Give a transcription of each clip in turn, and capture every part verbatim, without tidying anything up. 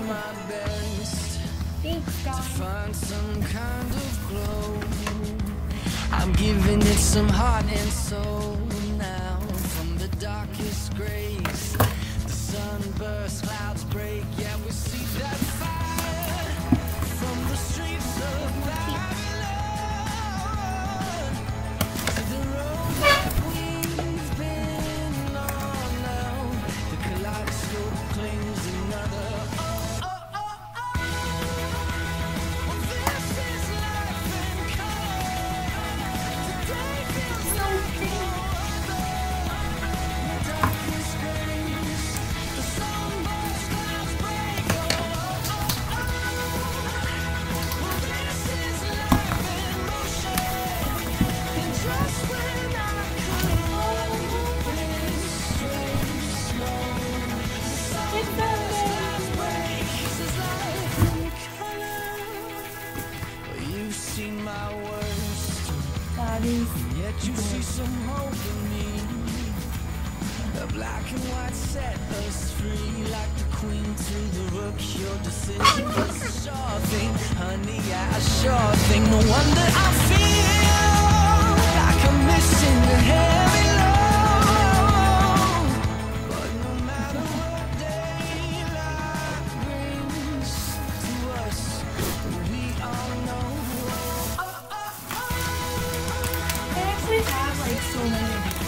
my best Thanks, to guys. find some kind of glow. I'm giving it some heart and soul now. From the darkest grays, the sunburst, clouds break. Yeah, we see that fire from the streets of Babylon to the road that we've been on now. The kaleidoscope claims another. Oh, oh, oh, oh. Well, this is life in color. Today feels So like pretty. the darkest grays. The sunburst clouds break. Oh, oh, oh, oh. Well, this is life in motion. And just when I could hold this strange slow, the It's sunburst okay. clouds break. This is life in color. Well, you've seen my worst. Daddy's. Yet you see some hope in me. The black and white set us free, like the queen to the rook. Your decision was a sure thing, honey. Yeah, a sure thing. No wonder I feel like I'm missing the heavy load. But no matter what daylight brings to us, we all know. Oh, oh, oh. I actually have like so many of these.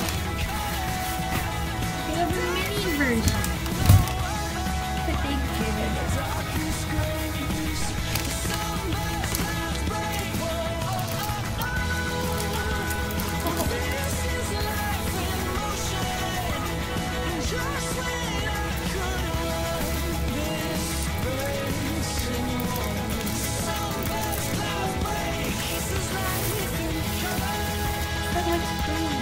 They have a mini version. But they give it. Darkest grays, the sunburst clouds break. Whoa, oh, oh, oh. This is life in motion. And just when I could run this race and won, sunburst clouds break. This is life in color. But that's pretty.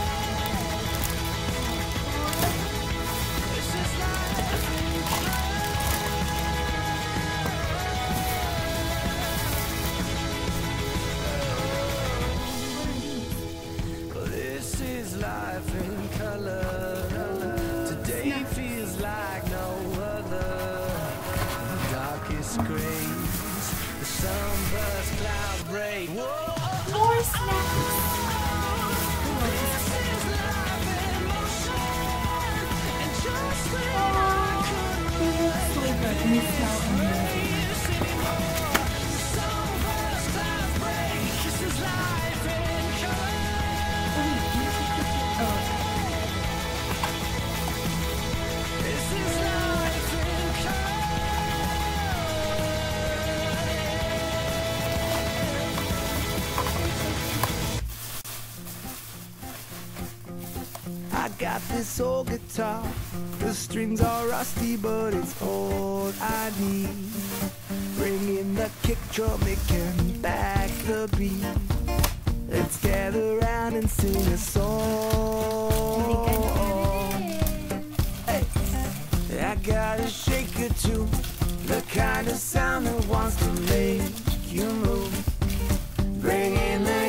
This is life in color. This is life in color. Today feels like no other. The darkest grays, the sunburst clouds break. Whoa, More snacks. this is life in motion. And just when I could They look so good and they smell amazing. use anymore, the sunburst clouds break. This is life in color. Oh, wait, can you take the picture? Oh, This is life in color. I got this old guitar. The strings are rusty, but it's all I need. Bring in the kick drum, it can back the beat. Let's gather round and sing a song. Hey, I got a shaker too, the kind of sound that wants to make you move. Bring in the